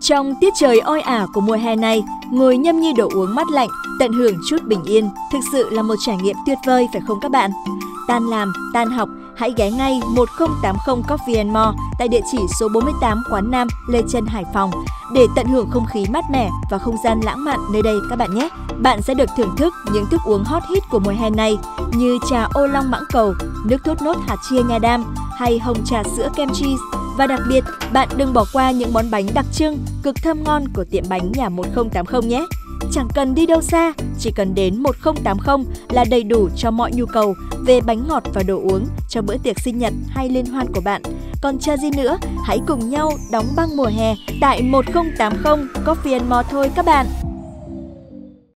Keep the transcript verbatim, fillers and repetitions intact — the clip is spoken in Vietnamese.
Trong tiết trời oi ả của mùa hè này, ngồi nhâm nhi đồ uống mát lạnh, tận hưởng chút bình yên, thực sự là một trải nghiệm tuyệt vời phải không các bạn? Tan làm, tan học, hãy ghé ngay một không tám không Coffee and More tại địa chỉ số bốn mươi tám Quán Nam, Lê Chân, Hải Phòng để tận hưởng không khí mát mẻ và không gian lãng mạn nơi đây các bạn nhé. Bạn sẽ được thưởng thức những thức uống hot hit của mùa hè này như trà ô long mãng cầu, nước thốt nốt hạt chia nha đam hay hồng trà sữa kem cheese. Và đặc biệt, bạn đừng bỏ qua những món bánh đặc trưng, cực thơm ngon của tiệm bánh nhà một không tám không nhé. Chẳng cần đi đâu xa, chỉ cần đến một không tám không là đầy đủ cho mọi nhu cầu về bánh ngọt và đồ uống cho bữa tiệc sinh nhật hay liên hoan của bạn. Còn chờ gì nữa, hãy cùng nhau đóng băng mùa hè tại một không tám không Coffee and More thôi các bạn!